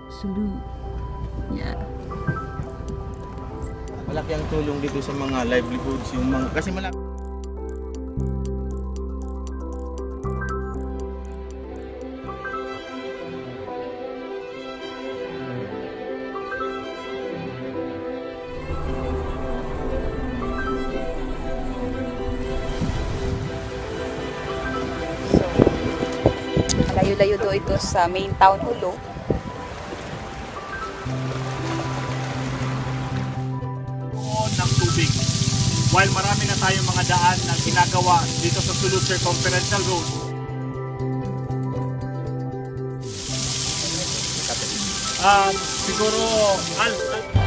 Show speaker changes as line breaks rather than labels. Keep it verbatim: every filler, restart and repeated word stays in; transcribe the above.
Sulu. Yeah.
Malaki ang tulong dito sa mga livelihoods, yung mga, kasi malaki.
Layo-layo do ito sa main town Sulu.
Ng tubig. While marami na tayong mga daan na ginagawa dito sa Sulu Circumferential Road. Um, siguro, al, al